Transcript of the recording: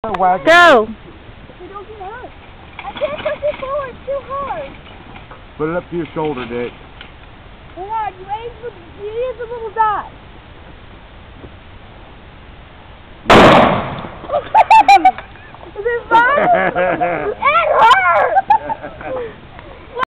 Go! Hey, don't get hurt. I can't push it forward too hard. Put it up to your shoulder, Dick. Hold on, you aim for the little dot. Is it fun? It hurt!